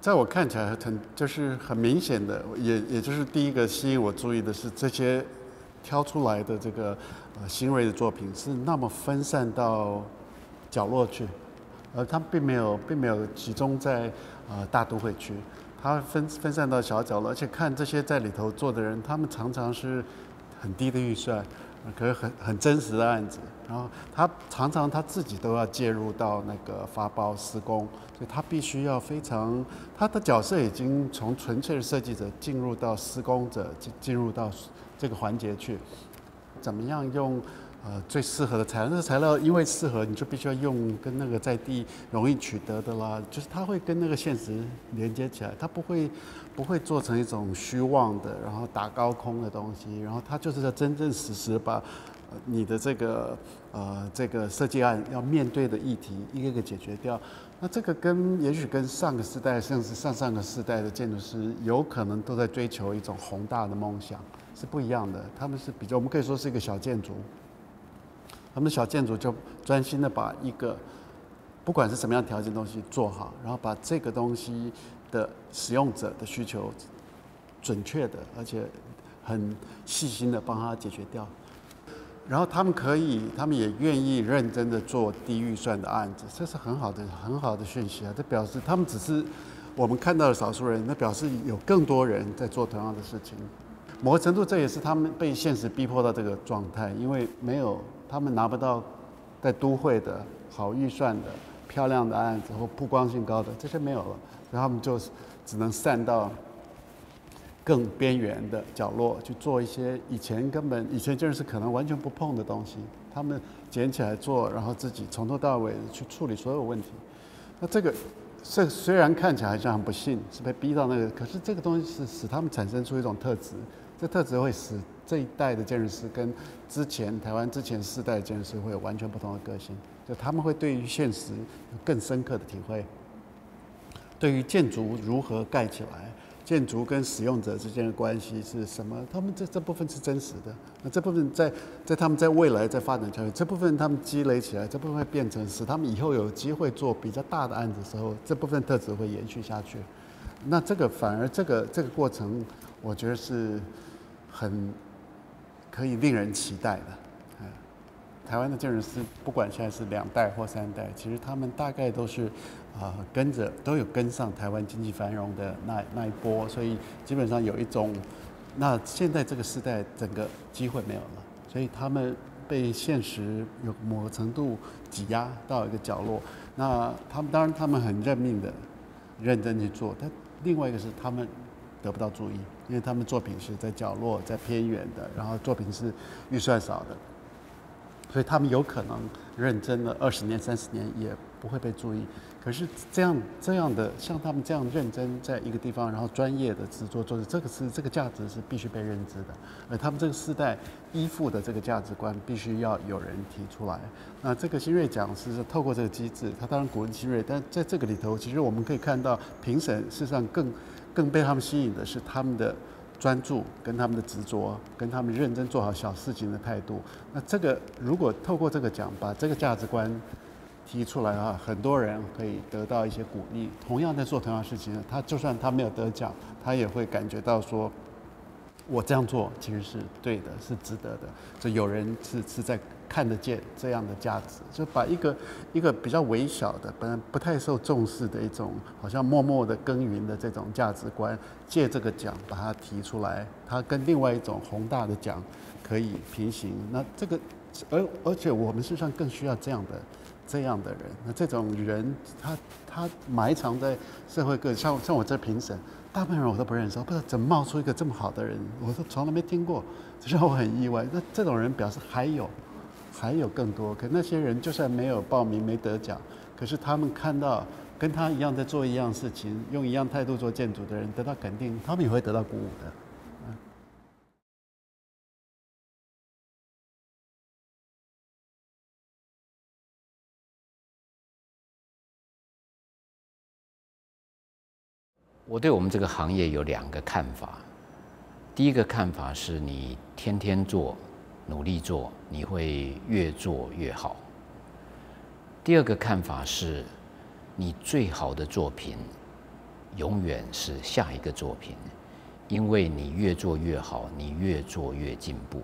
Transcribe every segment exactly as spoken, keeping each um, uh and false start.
在我看起来很就是很明显的，也也就是第一个吸引我注意的是这些挑出来的这个呃新锐的作品是那么分散到角落去，而它并没有并没有集中在呃大都会区，它分分散到小角落，而且看这些在里头做的人，他们常常是很低的预算。可是很很真实的案子，然后他常常他自己都要介入到那个发包施工，所以他必须要非常他的角色已经从纯粹的设计者进入到施工者，进进入到这个环节去，怎么样用呃最适合的材料？那个材料因为适合，你就必须要用跟那个在地容易取得的啦，就是它会跟那个现实连接起来，它不会。不会做成一种虚妄的，然后打高空的东西，然后它就是要真正实时把你的这个呃这个设计案要面对的议题一个一个解决掉。那这个跟也许跟上个世代甚至上上个世代的建筑师有可能都在追求一种宏大的梦想是不一样的。他们是比较我们可以说是一个小建筑，他们的小建筑就专心的把一个不管是什么样条件的东西做好，然后把这个东西的使用者的需求准确的，而且很细心的帮他解决掉。然后他们可以，他们也愿意认真的做低预算的案子，这是很好的、很好的讯息啊！这表示他们只是我们看到的少数人，那表示有更多人在做同样的事情。某个程度，这也是他们被现实逼迫到这个状态，因为没有他们拿不到在都会的好预算的、漂亮的案子或曝光性高的，这些没有了。然后他们就只能散到更边缘的角落去做一些以前根本以前建筑师可能完全不碰的东西，他们捡起来做，然后自己从头到尾去处理所有问题。那这个这虽然看起来好像很不幸，是被逼到那个，可是这个东西是使他们产生出一种特质，这特质会使这一代的建筑师跟之前台湾之前世代的建筑师会有完全不同的个性，就他们会对于现实有更深刻的体会。对于建筑如何盖起来，建筑跟使用者之间的关系是什么？他们这这部分是真实的。那这部分在在他们在未来在发展下去，这部分他们积累起来，这部分会变成使他们以后有机会做比较大的案子的时候，这部分特质会延续下去。那这个反而这个这个过程，我觉得是很可以令人期待的。台湾的建筑师，不管现在是两代或三代，其实他们大概都是啊、呃、跟着都有跟上台湾经济繁荣的那那一波，所以基本上有一种，那现在这个时代整个机会没有了，所以他们被现实有某个程度挤压到一个角落。那他们当然他们很认命的认真去做，但另外一个是他们得不到注意，因为他们作品是在角落、在偏远的，然后作品是预算少的。所以他们有可能认真了二十年、三十年也不会被注意。可是这样这样的，像他们这样认真在一个地方，然后专业的制作做，这个是这个价值是必须被认知的。而他们这个世代依附的这个价值观，必须要有人提出来。那这个新锐奖是透过这个机制，他当然鼓励新锐，但在这个里头，其实我们可以看到，评审事实上更更被他们吸引的是他们的专注跟他们的执着，跟他们认真做好小事情的态度。那这个如果透过这个奖把这个价值观提出来啊，很多人可以得到一些鼓励。同样在做同样事情，他就算他没有得奖，他也会感觉到说，我这样做其实是对的，是值得的。就有人是是在看得见这样的价值，就把一个一个比较微小的、本来不太受重视的一种，好像默默的耕耘的这种价值观，借这个奖把它提出来，它跟另外一种宏大的奖可以平行。那这个，而而且我们事实上更需要这样的。这样的人，那这种人，他他埋藏在社会各，像像我这评审，大部分人我都不认识，我不知道怎么冒出一个这么好的人，我都从来没听过，这让我很意外。那这种人表示还有，还有更多。可那些人就算没有报名没得奖，可是他们看到跟他一样在做一样事情，用一样态度做建筑的人得到肯定，他们也会得到鼓舞的。 我对我们这个行业有两个看法。第一个看法是你天天做，努力做，你会越做越好。第二个看法是，你最好的作品永远是下一个作品，因为你越做越好，你越做越进步。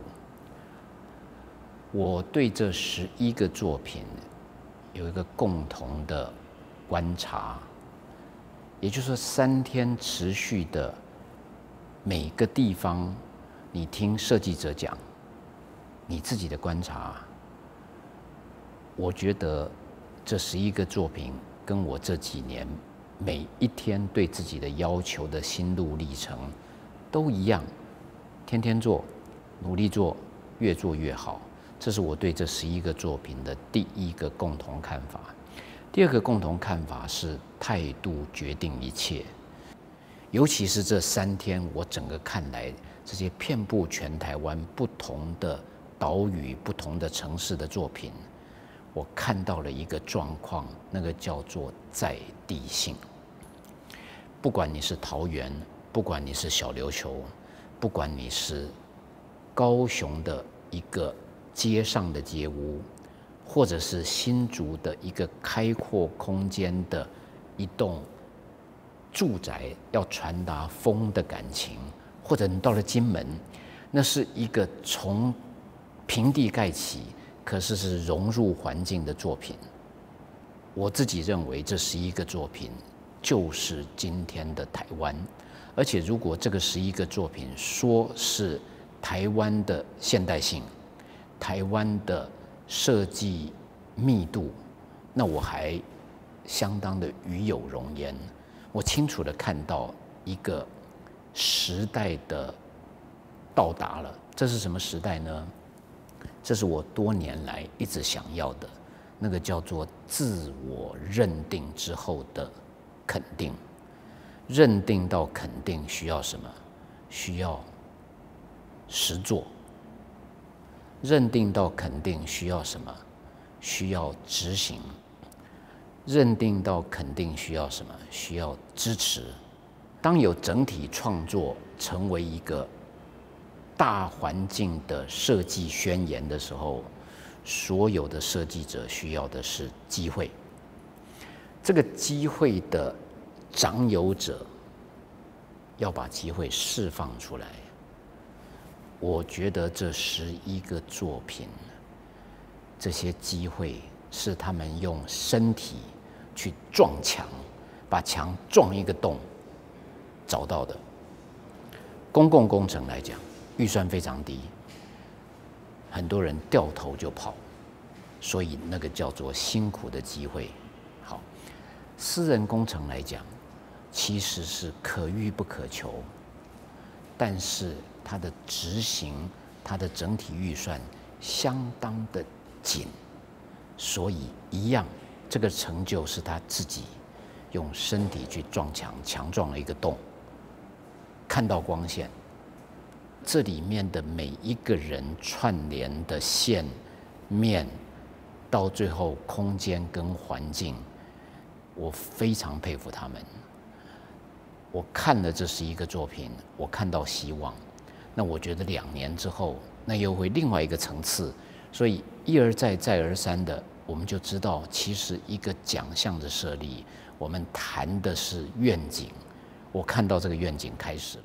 我对这十一个作品有一个共同的观察，也就是说，三天持续的每个地方，你听设计者讲，你自己的观察，我觉得这十一个作品跟我这几年每一天对自己的要求的心路历程都一样，天天做，努力做，越做越好。这是我对这十一个作品的第一个共同看法。第二个共同看法是态度决定一切，尤其是这三天，我整个看来，这些遍布全台湾不同的岛屿、不同的城市的作品，我看到了一个状况，那个叫做在地性。不管你是桃园，不管你是小琉球，不管你是高雄的一个街上的街屋，或者是新竹的一个开阔空间的一栋住宅，要传达风的感情，或者你到了金门，那是一个从平地盖起，可是是融入环境的作品。我自己认为这十一个作品就是今天的台湾，而且如果这个十一个作品说是台湾的现代性，台湾的设计密度，那我还相当的与有荣焉。我清楚地看到一个时代的到达了。这是什么时代呢？这是我多年来一直想要的，那个叫做自我认定之后的肯定。认定到肯定需要什么？需要实作。认定到肯定需要什么？需要执行。认定到肯定需要什么？需要支持。当有整体创作成为一个大环境的设计宣言的时候，所有的设计者需要的是机会。这个机会的掌有者要把机会释放出来。我觉得这十一个作品，这些机会是他们用身体去撞墙，把墙撞一个洞找到的。公共工程来讲，预算非常低，很多人掉头就跑，所以那个叫做辛苦的机会。好，私人工程来讲，其实是可遇不可求，但是它的执行，它的整体预算相当的紧，所以一样，这个成就是他自己用身体去撞墙，墙撞了一个洞，看到光线。这里面的每一个人串联的线面，到最后空间跟环境，我非常佩服他们。我看了这十一个作品，我看到希望。那我觉得两年之后，那又会另外一个层次。所以一而再再而三的，我们就知道，其实一个奖项的设立，我们谈的是愿景。我看到这个愿景开始了。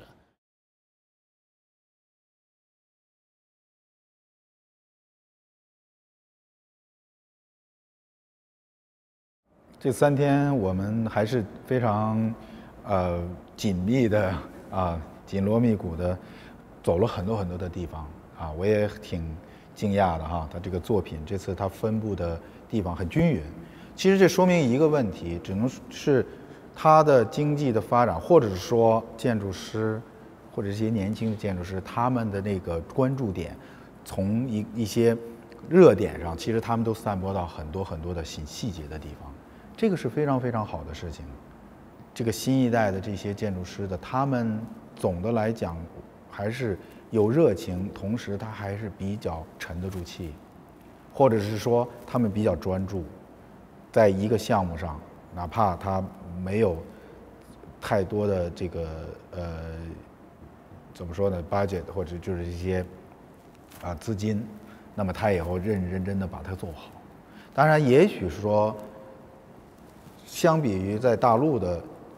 这三天我们还是非常呃紧密的啊紧锣密鼓的走了很多很多的地方啊，我也挺惊讶的哈，他这个作品这次他分布的地方很均匀。其实这说明一个问题，只能是他的经济的发展，或者是说建筑师或者这些年轻的建筑师他们的那个关注点，从一一些热点上，其实他们都散播到很多很多的细细节的地方。这个是非常非常好的事情。这个新一代的这些建筑师的，他们总的来讲还是有热情，同时他还是比较沉得住气，或者是说他们比较专注，在一个项目上，哪怕他没有太多的这个呃怎么说呢 budget 或者就是一些啊资金，那么他也会认认真真的把它做好。当然，也许说，相比于在大陆的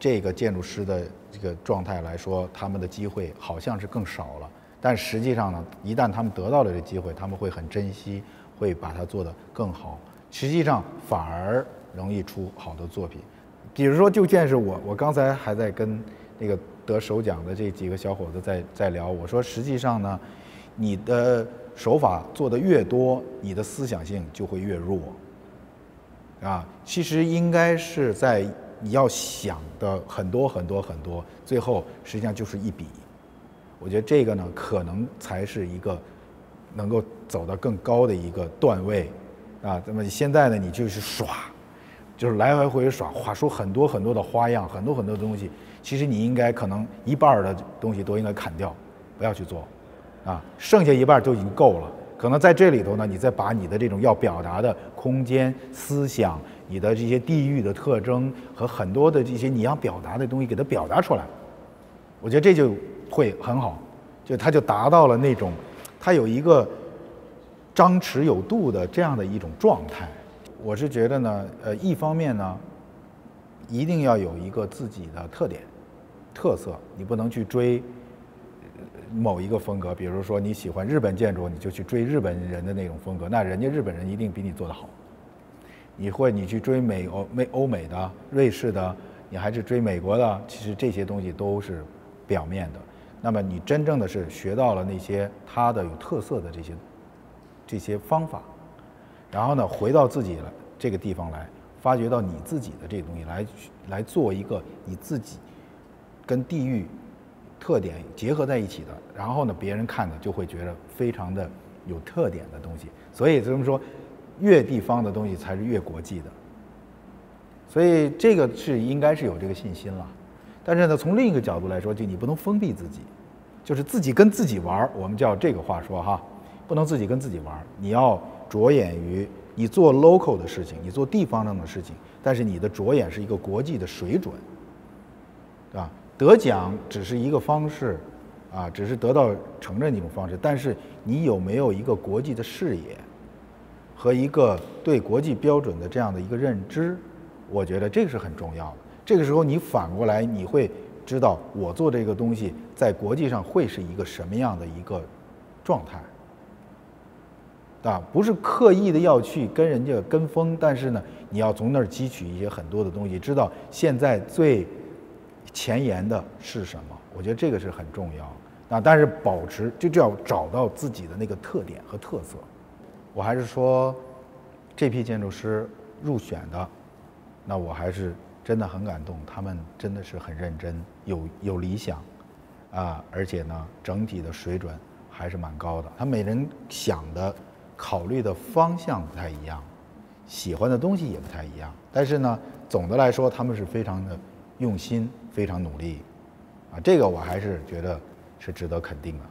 这个建筑师的这个状态来说，他们的机会好像是更少了。但实际上呢，一旦他们得到了这机会，他们会很珍惜，会把它做得更好。实际上反而容易出好的作品。比如说，就见是我，我刚才还在跟那个得首奖的这几个小伙子在在聊，我说实际上呢，你的手法做得越多，你的思想性就会越弱。啊，其实应该是在你要想的很多很多很多，最后实际上就是一笔。我觉得这个呢，可能才是一个能够走得更高的一个段位。啊，那么现在呢，你就是耍，就是来来回回耍，画出很多很多的花样，很多很多的东西。其实你应该可能一半的东西都应该砍掉，不要去做，啊，剩下一半就已经够了。可能在这里头呢，你再把你的这种要表达的空间、思想、你的这些地域的特征和很多的这些你要表达的东西给它表达出来，我觉得这就会很好，就它就达到了那种，它有一个张弛有度的这样的一种状态。我是觉得呢，呃，一方面呢，一定要有一个自己的特点、特色，你不能去追某一个风格。比如说你喜欢日本建筑，你就去追日本人的那种风格，那人家日本人一定比你做得好。你会你去追美欧美欧美的、瑞士的，你还是追美国的，其实这些东西都是表面的。那么你真正的是学到了那些它的有特色的这些这些方法，然后呢，回到自己了这个地方来，发掘到你自己的这个东西来，来做一个你自己跟地域特点结合在一起的，然后呢，别人看的就会觉得非常的有特点的东西。所以这么说，越地方的东西才是越国际的。所以这个是应该是有这个信心了。但是呢，从另一个角度来说，就你不能封闭自己，就是自己跟自己玩，我们叫这个话说哈，不能自己跟自己玩，你要着眼于你做 local 的事情，你做地方上的事情，但是你的着眼是一个国际的水准，对吧？得奖只是一个方式，啊，只是得到承认的一种方式，但是你有没有一个国际的视野和一个对国际标准的这样的一个认知，我觉得这个是很重要的。这个时候你反过来你会知道我做这个东西在国际上会是一个什么样的一个状态。啊，不是刻意的要去跟人家跟风，但是呢，你要从那儿汲取一些很多的东西，知道现在最前沿的是什么。我觉得这个是很重要。啊，但是保持就就要找到自己的那个特点和特色。我还是说，这批建筑师入选的，那我还是真的很感动，他们真的是很认真，有有理想，啊，而且呢，整体的水准还是蛮高的。他每人想的。考虑的方向不太一样，喜欢的东西也不太一样，但是呢，总的来说他们是非常的用心，非常努力，啊，这个我还是觉得是值得肯定的。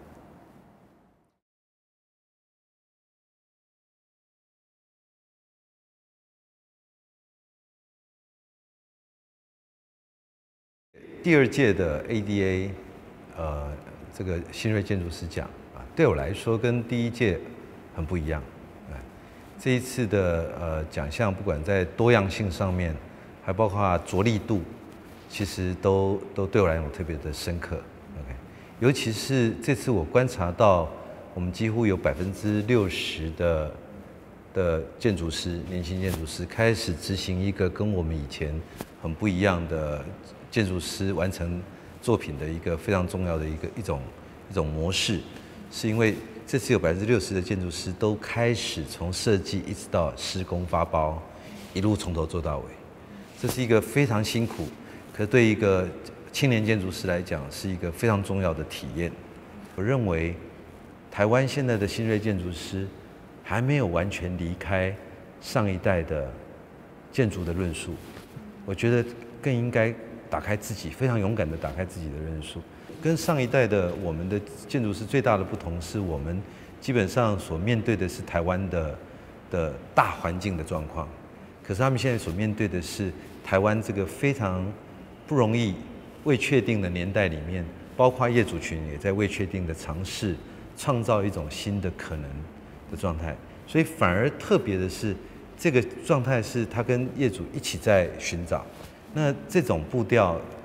第二届的 A D A， 呃，这个新锐建筑师奖啊，对我来说跟第一届很不一样，哎，这一次的呃奖项，不管在多样性上面，还包括着力度，其实都都对我来讲特别的深刻。OK， 尤其是这次我观察到，我们几乎有百分之六十的的建筑师，年轻建筑师开始执行一个跟我们以前很不一样的建筑师完成作品的一个非常重要的一个一种一种模式，是因为。这次有百分之六十的建筑师都开始从设计一直到施工发包，一路从头做到尾。这是一个非常辛苦，可对一个青年建筑师来讲是一个非常重要的体验。我认为，台湾现在的新锐建筑师还没有完全离开上一代的建筑的论述，我觉得更应该打开自己，非常勇敢地打开自己的论述。跟上一代的我们的建筑师最大的不同是，我们基本上所面对的是台湾的的大环境的状况，可是他们现在所面对的是台湾这个非常不容易、未确定的年代里面，包括业主群也在未确定的尝试创造一种新的可能的状态，所以反而特别的是，这个状态是他跟业主一起在寻找。那这种步调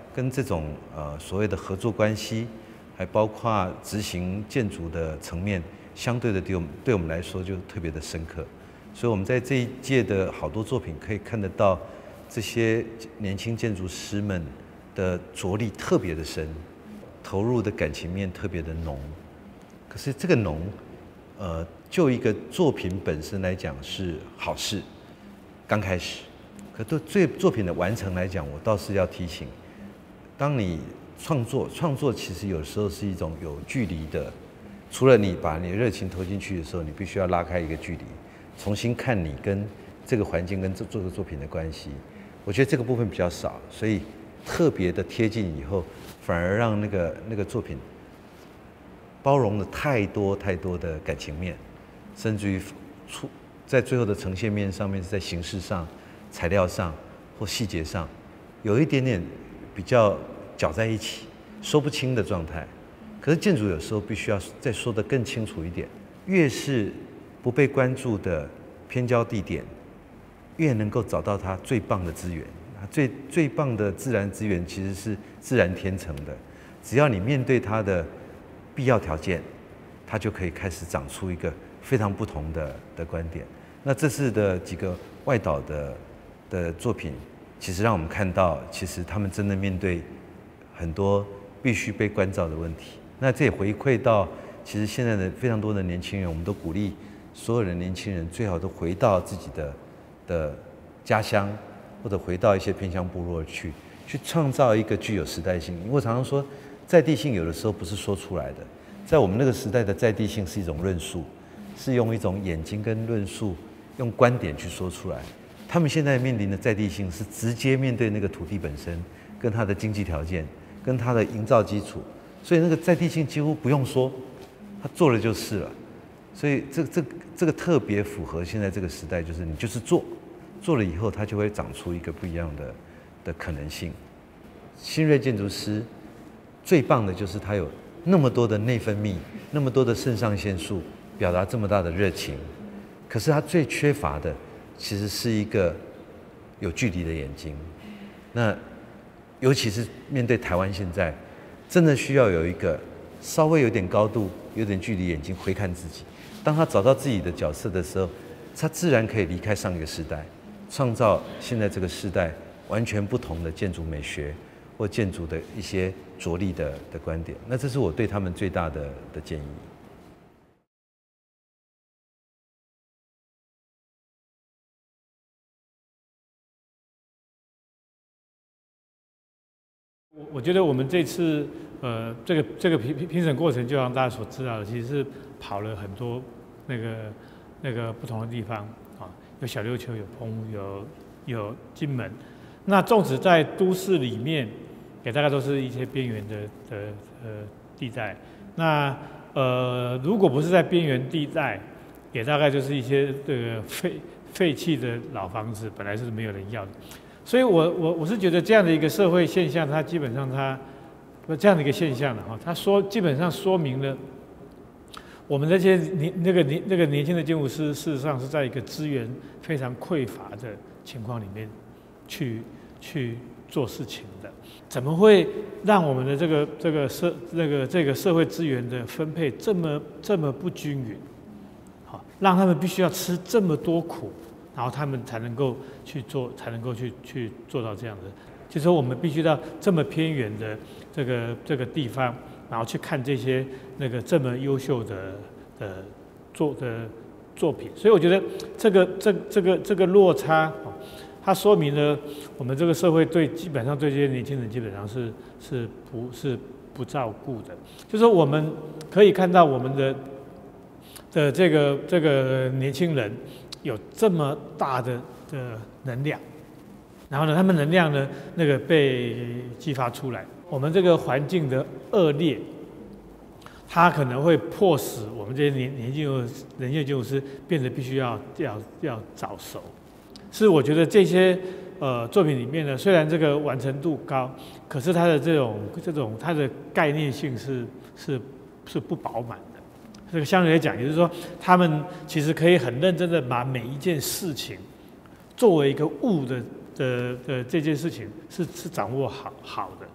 跟这种呃所谓的合作关系，还包括执行建筑的层面，相对的对我们对我们来说就特别的深刻。所以我们在这一届的好多作品可以看得到，这些年轻建筑师们的着力特别的深，投入的感情面特别的浓。可是这个浓，呃，就一个作品本身来讲是好事，刚开始。可对对作品的完成来讲，我倒是要提醒，当你创作，创作其实有时候是一种有距离的。除了你把你的热情投进去的时候，你必须要拉开一个距离，重新看你跟这个环境跟这这个作品的关系。我觉得这个部分比较少，所以特别的贴近以后，反而让那个那个作品包容了太多太多的感情面，甚至于出在最后的呈现面上面，是在形式上、材料上或细节上，有一点点比较搅在一起，说不清的状态。可是建筑有时候必须要再说得更清楚一点，越是不被关注的偏郊地点，越能够找到它最棒的资源。最最棒的自然资源其实是自然天成的，只要你面对它的必要条件，它就可以开始长出一个非常不同的的观点。那这次的几个外岛的的作品，其实让我们看到，其实他们真的面对很多必须被关照的问题。那这也回馈到，其实现在的非常多的年轻人，我们都鼓励所有的年轻人最好都回到自己的的家乡，或者回到一些偏乡部落去，去创造一个具有时代性。因为我常常说，在地性有的时候不是说出来的，在我们那个时代的在地性是一种论述，是用一种眼睛跟论述，用观点去说出来。他们现在面临的在地性是直接面对那个土地本身，跟它的经济条件，跟它的营造基础，所以那个在地性几乎不用说，他做了就是了。所以这这这个特别符合现在这个时代，就是你就是做，做了以后它就会长出一个不一样的的可能性。新锐建筑师最棒的就是他有那么多的内分泌，那么多的肾上腺素，表达这么大的热情。可是他最缺乏的，其实是一个有距离的眼睛。那尤其是面对台湾现在，真的需要有一个稍微有点高度、有点距离眼睛回看自己。当他找到自己的角色的时候，他自然可以离开上一个时代，创造现在这个时代完全不同的建筑美学或建筑的一些着力的的观点。那这是我对他们最大的的建议。 我我觉得我们这次呃这个这个评评审过程，就让大家所知道的，其实是跑了很多那个那个不同的地方啊，有小琉球，有澎湖，有有金门。那纵使在都市里面，也大概都是一些边缘的的呃地带。那呃如果不是在边缘地带，也大概就是一些这个废废弃的老房子，本来是没有人要的。所以我我我是觉得这样的一个社会现象，它基本上它这样的一个现象了哈，它说基本上说明了我们这些年那个年那个年轻的建筑师，事实上是在一个资源非常匮乏的情况里面去去做事情的。怎么会让我们的这个这个社这个这个社会资源的分配这么这么不均匀？好，让他们必须要吃这么多苦。然后他们才能够去做，才能够去去做到这样的。就是说，我们必须到这么偏远的这个这个地方，然后去看这些那个这么优秀的的作的作品。所以我觉得这个这这个这个落差，它说明了我们这个社会对基本上对这些年轻人基本上是是不是不照顾的。就是说，我们可以看到我们的的这个这个年轻人。有这么大的的能量，然后呢，他们能量呢，那个被激发出来。我们这个环境的恶劣，它可能会迫使我们这些年年轻人业建筑师变得必须要要要早熟。是我觉得这些呃作品里面呢，虽然这个完成度高，可是它的这种这种它的概念性是是是不饱满的。这个相对来讲，也就是说，他们其实可以很认真的把每一件事情作为一个物的的的这件事情是是掌握好好的，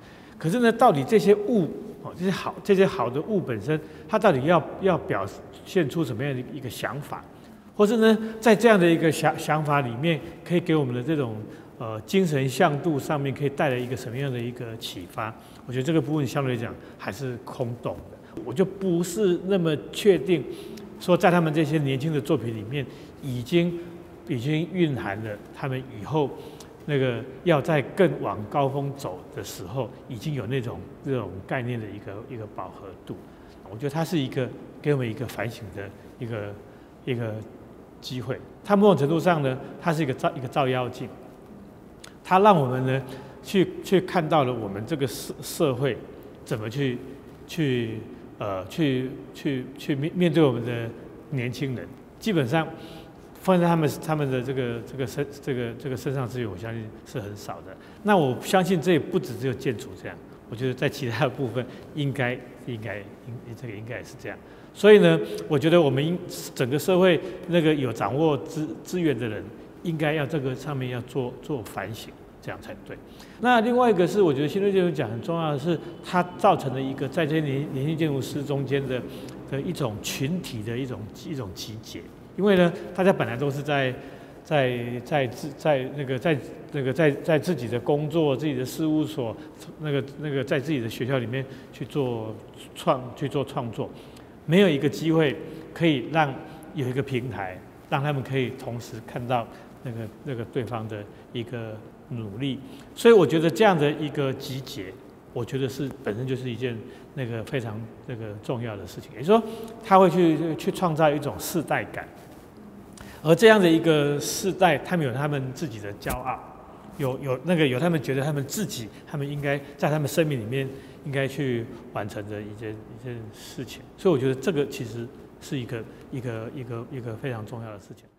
可是呢，到底这些物哦，这些好这些好的物本身，它到底要要表现出什么样的一个想法，或是呢，在这样的一个想想法里面，可以给我们的这种呃精神向度上面，可以带来一个什么样的一个启发？我觉得这个部分相对来讲还是空洞的，我就不是那么确定，说在他们这些年轻的作品里面，已经已经蕴含了他们以后那个要在更往高峰走的时候，已经有那种这种概念的一个一个饱和度。我觉得它是一个给我们一个反省的一个一个机会。它某种程度上呢，它是一个照一个照妖镜，它让我们呢去去看到了我们这个社社会怎么去去呃去去去面面对我们的年轻人，基本上放在他们他们的这个这个身这个这个身上资源，我相信是很少的。那我相信这也不只只有建筑这样，我觉得在其他的部分应该应该应这个应该也是这样。所以呢，我觉得我们应整个社会那个有掌握资资源的人，应该要这个上面要做做反省，这样才对。那另外一个是，我觉得新锐建筑奖很重要的是，它造成了一个在这些年年轻建筑师中间的的一种群体的一种一种集结。因为呢，大家本来都是在在在自在那个在那个在在自己的工作、自己的事务所，那个那个在自己的学校里面去做创去做创作，没有一个机会可以让有一个平台，让他们可以同时看到那个那个对方的一个努力。所以我觉得这样的一个集结，我觉得是本身就是一件那个非常那个重要的事情。也就是说，他会去去创造一种世代感。而这样的一个世代，他们有他们自己的骄傲，有有那个有他们觉得他们自己，他们应该在他们生命里面应该去完成的一件一件事情。所以我觉得这个其实是一个一个一个一个非常重要的事情。